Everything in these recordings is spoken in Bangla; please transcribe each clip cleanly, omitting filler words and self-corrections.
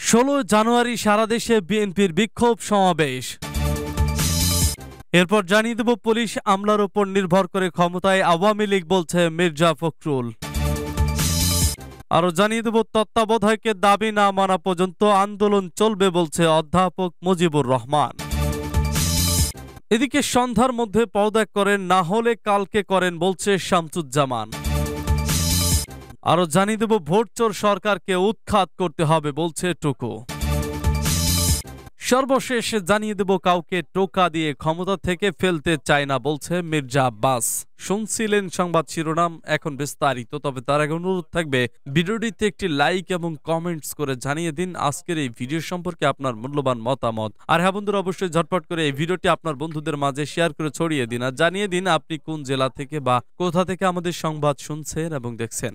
16 জানুয়ারি সারা দেশে বিএনপির বিক্ষোভ সমাবেশ। এরপর জানিয়ে দেব পুলিশ আমলার উপর নির্ভর করে ক্ষমতায় আওয়ামী লীগ, বলছে মির্জা ফখরুল। আরো জানিয়ে দেব তত্ত্বাবধায়কের দাবি না মানা পর্যন্ত আন্দোলন চলবে, বলছে অধ্যাপক মুজিবুর রহমান। এদিকে সন্ধ্যার মধ্যে পদত্যাগ করেন, না হলে কালকে করেন, বলছে শামসুজ্জামান। আরো জানিয়ে দেব ভোট চোর সরকারকে উৎখাত করতে হবে, বলছে টুকু। সর্বশেষ জানিয়ে দেব কাউকে টোকা দিয়ে ক্ষমতা থেকে ফেলতে চায় না, বলছে মির্জা আব্বাস। শুনছিলেন সংবাদ শিরোনাম, এখন বিস্তারিত। তবে তার আগে অনুরোধ থাকবে ভিডিওটিতে একটি লাইক এবং কমেন্টস করে জানিয়ে দিন আজকের এই ভিডিও সম্পর্কে আপনার মূল্যবান মতামত। আর হ্যাঁ বন্ধুরা, অবশ্যই ঝটপট করে এই ভিডিওটি আপনার বন্ধুদের মাঝে শেয়ার করে ছড়িয়ে দিন আর জানিয়ে দিন আপনি কোন জেলা থেকে বা কোথা থেকে আমাদের সংবাদ শুনছেন এবং দেখছেন।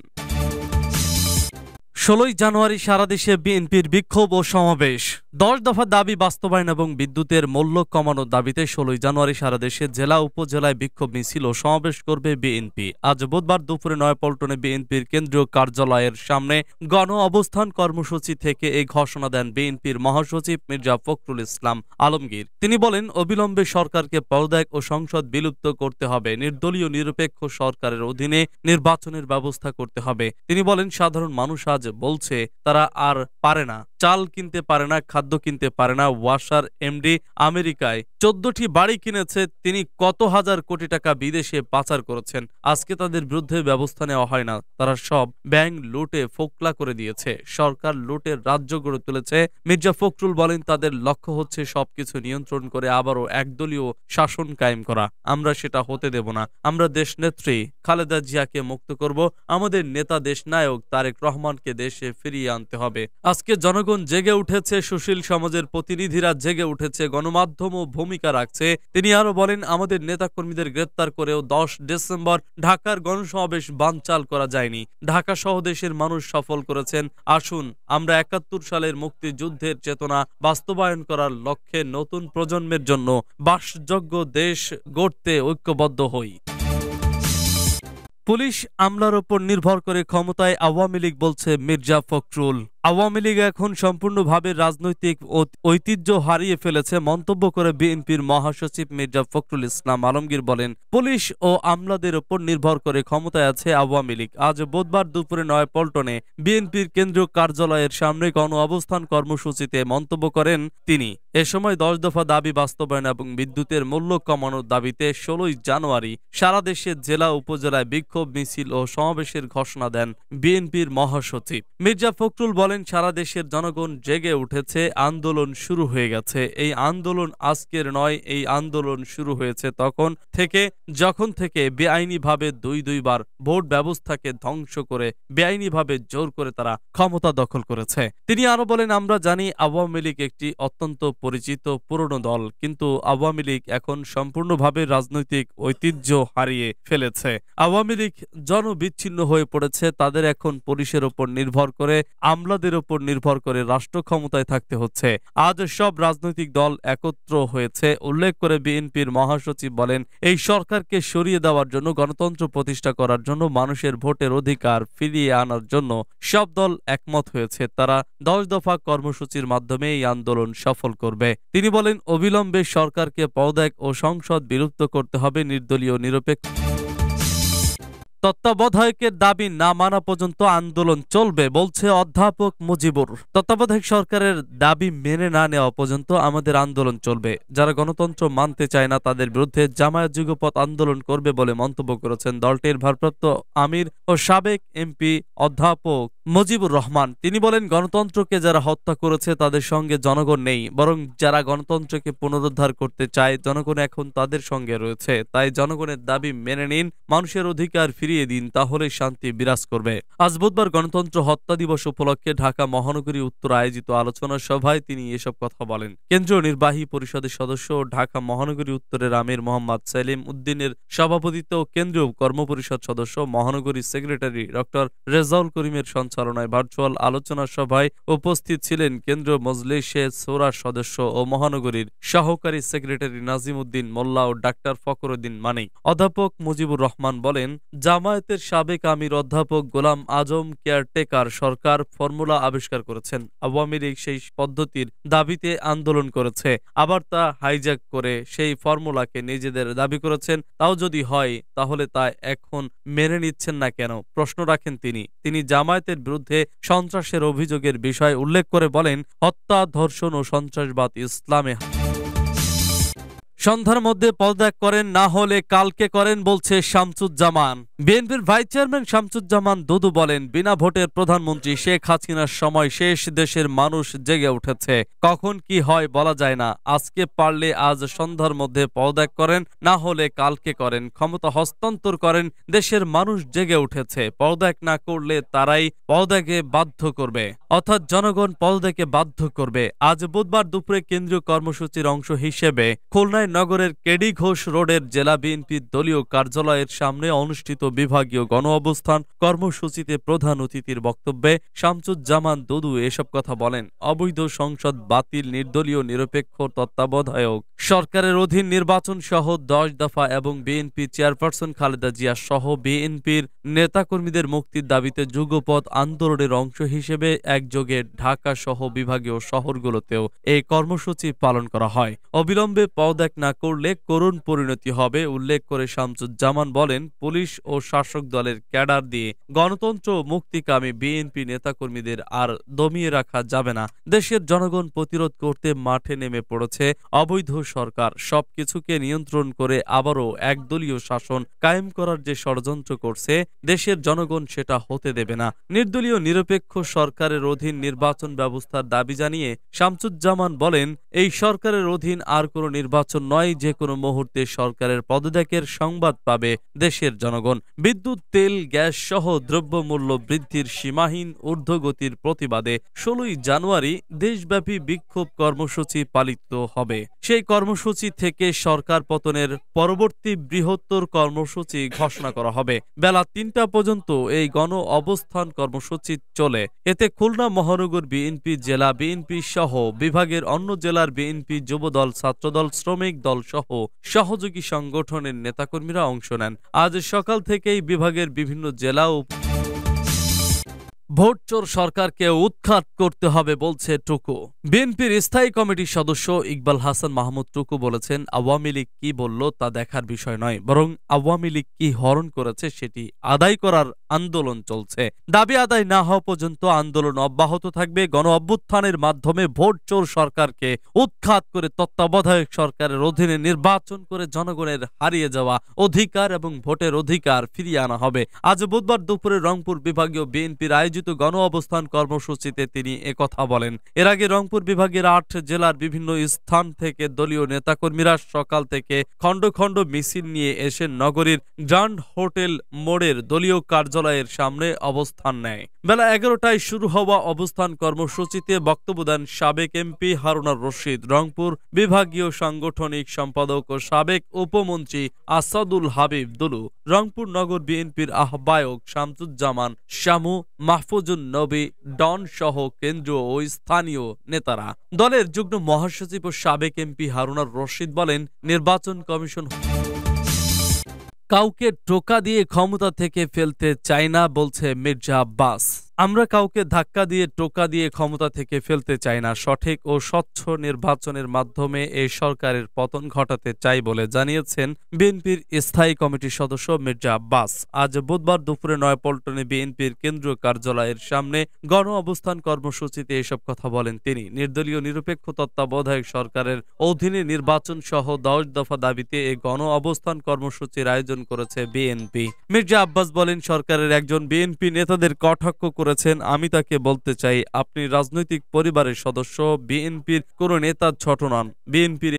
16 জানুয়ারি সারা দেশে বিএনপির বিক্ষোভ ও সমাবেশ। 10 দফা দাবি বাস্তবায়ন এবং বিদ্যুতের মূল্য কমানোর দাবিতে 16 জানুয়ারি সারা দেশে জেলা উপজেলায় বিক্ষোভ মিছিল ও সমাবেশ করবে বিএনপি। আজ বুধবার দুপুরে নয়াপল্টনে বিএনপির কেন্দ্রীয় কার্যালয়ের সামনে গণ অবস্থান কর্মসূচি থেকে এই ঘোষণা দেন বিএনপির মহাসচিব মির্জা ফখরুল ইসলাম আলমগীর। তিনি বলেন, অবিলম্বে সরকারকে পদত্যাগ ও সংসদ বিলুপ্ত করতে হবে, নির্দলীয় নিরপেক্ষ সরকারের অধীনে নির্বাচনের ব্যবস্থা করতে হবে। তিনি বলেন, সাধারণ মানুষ আজ বলছে তারা আর পারে না, চাল কিনতে পারে না, খাদ্য কিনতে পারে না। ওয়াসার এমডি আমেরিকায় 14টি বাড়ি কিনেছে, তিনি কত হাজার কোটি টাকা বিদেশে পাচার করেছেন। আজকে তাদের বিরুদ্ধে ব্যবস্থা নেওয়া হয় না, তারা সব ব্যাংক লুটে ফোকলা করে দিয়েছে, সরকার লুটের রাজ্য গড়ে তুলেছে। মির্জা ফখরুল বলেন, তাদের লক্ষ্য হচ্ছে সবকিছু নিয়ন্ত্রণ করে আবারও একদলীয় শাসন কায়েম করা। আমরা সেটা হতে দেব না। আমরা দেশ নেত্রী খালেদা জিয়াকে মুক্ত করব, আমাদের নেতা দেশ নায়ক তারেক রহমানকে দেশে ফিরিয়ে আনতে হবে। আজকে জনগণ জেগে উঠেছে, সুশীল সমাজের প্রতিনিধিরা জেগে উঠেছে, গণমাধ্যমও ভূমিকা রাখছে। তিনি আরো বলেন, আমাদের নেতাকর্মীদের গ্রেপ্তার করেও 10 ডিসেম্বর ঢাকার গণসমাবেশ বানচাল করা যায়নি। ঢাকা সহ দেশের মানুষ সফল করেছেন। আসুন আমরা 71 সালের মুক্তিযুদ্ধের চেতনা বাস্তবায়ন করার লক্ষ্যে নতুন প্রজন্মের জন্য বাসযোগ্য দেশ গড়তে ঐক্যবদ্ধ হই। পুলিশ আমলার উপর নির্ভর করে ক্ষমতায় আওয়ামী লীগ, বলছে মির্জা ফখরুল। আওয়ামী লীগ এখন সম্পূর্ণভাবে রাজনৈতিক ঐতিহ্য হারিয়ে ফেলেছে মন্তব্য করে বিএনপির মহাসচিব মির্জা ফখরুল ইসলাম আলমগীর বলেন, পুলিশ ও আমলাদের উপর নির্ভর করে ক্ষমতায় আছে আওয়ামী লীগ। আজ বুধবার দুপুরে নয়াপল্টনে বিএনপির কেন্দ্রীয় কার্যালয়ের সামনে গণ অবস্থান কর্মসূচিতে মন্তব্য করেন তিনি। এ সময় 10 দফা দাবি বাস্তবায়ন এবং বিদ্যুতের মূল্য কমানোর দাবিতে 16 জানুয়ারি সারা দেশে জেলা উপজেলায় বিক্ষোভ মিছিল ও সমাবেশের ঘোষণা দেন বিএনপির মহাসচিব মির্জা ফখরুল বলেন, সারা দেশের জনগণ জেগে উঠেছে, আন্দোলন শুরু হয়ে গেছে। এই আন্দোলন আজকের নয়, এই আন্দোলন শুরু হয়েছে যখন থেকে বেআইনিভাবে দুইবার ভোট ব্যবস্থাকে ধ্বংস করে বেআইনিভাবে জোর করে তারা ক্ষমতা দখল করেছে। তিনি আরো বলেন, আমরা জানি আওয়ামী লীগ একটি অত্যন্ত পরিচিত পুরনো দল, কিন্তু আওয়ামী লীগ এখন সম্পূর্ণভাবে রাজনৈতিক ঐতিহ্য হারিয়ে ফেলেছে। আওয়ামী লীগ জনবিচ্ছিন্ন হয়ে পড়েছে। তাদের এখন পুলিশের উপর নির্ভর করে, আমলাদের উপর নির্ভর করে রাষ্ট্র ক্ষমতায় থাকতে হচ্ছে। আজ সব রাজনৈতিক দল একত্র হয়েছে। উল্লেখ করে বিএনপির মহাসচিব বলেন, এই সরকারকে সরিয়ে দেওয়ার জন্য, গণতন্ত্র প্রতিষ্ঠা করার জন্য, মানুষের ভোটের অধিকার ফিরিয়ে আনার জন্য সব দল একমত হয়েছে। তারা 10 দফা কর্মসূচির মাধ্যমে এই আন্দোলন সফল করবে। তিনি বলেন, অবিলম্বে সরকারকে পদত্যাগ ও সংসদ বিলুপ্ত করতে হবে, নির্দলীয় নিরপেক্ষ তত্ত্বাবধায়কের দাবি না মানা পর্যন্ত আন্দোলন চলবে, বলছে অধ্যাপক মুজিবুর। তত্ত্বাবধায়ক সরকারের দাবি মেনে না নেওয়া পর্যন্ত আমাদের আন্দোলন চলবে। যারা গণতন্ত্র মানতে চায় না তাদের বিরুদ্ধে জামায়াত যুগপৎ আন্দোলন করবে বলে মন্তব্য করেছেন দলটির ভারপ্রাপ্ত আমির ও সাবেক এমপি অধ্যাপক মুজিবুর রহমান। তিনি বলেন, গণতন্ত্রকে যারা হত্যা করেছে তাদের সঙ্গে জনগণ নেই, বরং যারা গণতন্ত্রকে পুনরুদ্ধার করতে চায় জনগণ এখন তাদের সঙ্গে রয়েছে। তাই জনগণের দাবি মেনে নিন, মানুষের অধিকার ফিরিয়ে দিন, তাহলে শান্তি বিরাজ করবে। আজ বুধবার গণতন্ত্র হত্যা দিবস উপলক্ষে ঢাকা মহানগরী উত্তর আয়োজিত আলোচনা সভায় তিনি এসব কথা বলেন। কেন্দ্রীয় নির্বাহী পরিষদের সদস্য ও ঢাকা মহানগরী উত্তরের আমির মোহাম্মদ সেলিম উদ্দিনের সভাপতিত্বে ও কেন্দ্রীয় কর্মপরিষদ সদস্য মহানগরী সেক্রেটারি ডক্টর রেজাউল করিমের সঞ্চালনায় ভার্চুয়াল আলোচনা সভায় উপস্থিত ছিলেন কেন্দ্রীয় মজলিসে শোরার সদস্য ও মহানগরীর সহকারী সেক্রেটারি নাজিম উদ্দিন মোল্লা ও ডাক্তার ফখরুদ্দিন মানিক। অধ্যাপক মুজিবুর রহমান বলেন, জামায়াত জামায়াতের সাবেক আমির অধ্যাপক গোলাম আজম কেয়ারটেকার সরকার ফর্মুলা আবিষ্কার করেছেন। আওয়ামী লীগ সেই পদ্ধতির দাবিতে আন্দোলন করেছে, আবার তা হাইজ্যাক করে সেই ফর্মুলাকে নিজেদের দাবি করেছেন। তাও যদি হয় তাহলে তা এখন মেনে নিচ্ছেন না কেন, প্রশ্ন রাখেন তিনি জামায়াতের বিরুদ্ধে সন্ত্রাসের অভিযোগের বিষয় উল্লেখ করে বলেন, হত্যা, ধর্ষণ ও সন্ত্রাসবাদ ইসলামে। সন্ধ্যার মধ্যে পদত্যাগ করেন, না হলে কালকে করেন বলছে শামসুজ্জামান। বিএনপির ভাইস চেয়ারম্যান শামসুজ্জামান দুদু বলেন, বিনা ভোটের প্রধানমন্ত্রী শেখ হাসিনার সময় শেষ, দেশের মানুষ জেগে উঠেছে, কখন কি হয় বলা যায় না। আজকে পারলে আজ সন্ধ্যার মধ্যে পদত্যাগ করেন, না হলে কালকে করেন, ক্ষমতা হস্তান্তর করেন, দেশের মানুষ জেগে উঠেছে, পদত্যাগ না করলে তারাই পদত্যাগে বাধ্য করবে, অর্থাৎ জনগণ পদত্যাগে বাধ্য করবে। আজ বুধবার দুপুরে কেন্দ্রীয় কর্মসূচির অংশ হিসেবে খুলনায় নগরের কেডি ঘোষ রোডের জেলা বিএনপির দলীয় কার্যালয়ের সামনে অনুষ্ঠিত বিভাগীয় গণ অবস্থান কর্মসূচিতে প্রধান অতিথির বক্তব্যে শামসুজ্জামান দুদু এসব কথা বলেন। অবৈধ সংসদ বাতিল, নির্দলীয় নিরপেক্ষ তত্ত্বাবধায়ক সরকারের অধীন নির্বাচন সহ 10 দফা এবং বিএনপি চেয়ারপারসন খালেদা জিয়া সহ বিএনপির নেতাকর্মীদের মুক্তির দাবিতে যুগপৎ আন্দোলনের অংশ হিসেবে একযোগে ঢাকা সহ বিভাগীয় শহরগুলোতেও এই কর্মসূচি পালন করা হয়। অবিলম্বে পদত্যাগ না করলে করুণ পরিণতি হবে উল্লেখ করে শামসুজ্জামান বলেন, পুলিশ ও শাসক দলের ক্যাডার দিয়ে গণতন্ত্র মুক্তিকামী বিএনপি নেতাকর্মীদের আর দমিয়ে রাখা যাবে না। দেশের জনগণ প্রতিরোধ করতে মাঠে নেমে পড়েছে। অবৈধ সরকার সবকিছুকে নিয়ন্ত্রণ করে আবারও একদলীয় শাসন কায়েম করার যে ষড়যন্ত্র করছে, দেশের জনগণ সেটা হতে দেবে না। নির্দলীয় নিরপেক্ষ সরকারের অধীন নির্বাচন ব্যবস্থার দাবি জানিয়ে শামসুজ্জামান বলেন, এই সরকারের অধীন আর কোনো নির্বাচন নয়, যে কোনো মুহূর্তে সরকারের পদত্যাগের সংবাদ পাবে দেশের জনগণ। বিদ্যুৎ, তেল, গ্যাস সহ দ্রব্যমূল্য বৃদ্ধির সীমাহীন ঊর্ধ্বগতির প্রতিবাদে 16 জানুয়ারি দেশব্যাপী বিক্ষোভ কর্মসূচি পালিত হবে। সেই কর্মসূচি থেকে সরকার পতনের পরবর্তী বৃহত্তর কর্মসূচি ঘোষণা করা হবে। বেলা 3টা পর্যন্ত এই গণ অবস্থান কর্মসূচি চলে। এতে খুলনা মহানগর বিএনপি, জেলা বিএনপি সহ বিভাগের অন্য জেলার বিএনপি, যুবদল, ছাত্রদল, শ্রমিক দল সহ সহযোগী সংগঠনের নেতাকর্মীরা অংশ নেন। আজ সকাল থেকেই বিভাগের বিভিন্ন জেলা ও ভোটচোর সরকারকে উৎখাত করতে হবে বলছে টুকু। বিএনপির স্থায়ী কমিটির সদস্য ইকবাল হাসান মাহমুদ টুকু বলেছেন, আওয়ামী লীগ কি বলল তা দেখার বিষয় নয়, বরং আওয়ামী লীগ কি হরণ করেছে সেটি আদায় করার আন্দোলন চলছে। দাবি আদায় না হওয়া পর্যন্ত আন্দোলন অব্যাহত থাকবে। গণ অভ্যুত্থানের মাধ্যমে ভোটচোর সরকারকে উৎখাত করে তত্ত্বাবধায়ক সরকারের অধীনে নির্বাচন করে জনগণের হারিয়ে যাওয়া অধিকার এবং ভোটের অধিকার ফিরিয়ে আনা হবে। আজ বুধবার দুপুরে রংপুর বিভাগীয় বিএনপির আয়োজিত গণ অবস্থান কর্মসূচিতে তিনি একথা বলেন। এর আগে রংপুর বিভাগের 8 জেলার বিভিন্ন স্থান থেকে দলীয় নেতাকর্মীরা সকাল থেকে খণ্ড খণ্ড মিছিল নিয়ে এসে নগরীর গ্র্যান্ড হোটেল মোড়ের দলীয় কার্যালয়ের সামনে অবস্থান নেয়। বেলা 11টায় শুরু হওয়া অবস্থান কর্মসূচিতে বক্তব্য দেন সাবেক এমপি হারুনার রশিদ, রংপুর বিভাগীয় সাংগঠনিক সম্পাদক ও সাবেক উপমন্ত্রী আসাদুল হাবিব দুলু, রংপুর নগর বিএনপির আহ্বায়ক শামসুজ্জামান শামু, মাহফুজুন নবী ডন সহ কেন্দ্রীয় ও স্থানীয় নেতারা। দলের যুগ্ম মহাসচিব ও সাবেক এমপি হারুনার রশিদ বলেন, নির্বাচন কমিশন কাউকে টোকা দিয়ে ক্ষমতা থেকে ফেলতে চায় না বলছে মির্জা আব্বাস। আমরা কাউকে ধাক্কা দিয়ে, টোকা দিয়ে ক্ষমতা থেকে ফেলতে চাই না। সঠিক ও স্বচ্ছ নির্বাচনের মাধ্যমে এই সরকারের পতন ঘটাতে চাই বলে জানিয়েছেন বিএনপির স্থায়ী কমিটির সদস্য মির্জা আব্বাস। আজ বুধবার দুপুরে নয়াপল্টনে বিএনপির কেন্দ্রীয় কার্যালয়ের সামনে গণ অবস্থান কর্মসূচিতে এসব কথা বলেন তিনি। নির্দলীয় নিরপেক্ষ তত্ত্বাবধায়ক সরকারের অধীনে নির্বাচন সহ 10 দফা দাবিতে এই গণ অবস্থান কর্মসূচির আয়োজন করেছে বিএনপি। মির্জা আব্বাস বলেন, সরকারের একজন বিএনপি নেতাদের কটাক্ষ করেছেন। আমি তাকে বলতে চাই, আপনি রাজনৈতিক পরিবারের সদস্য, বিএনপির কোন নেতার ছোট নন। বিএনপির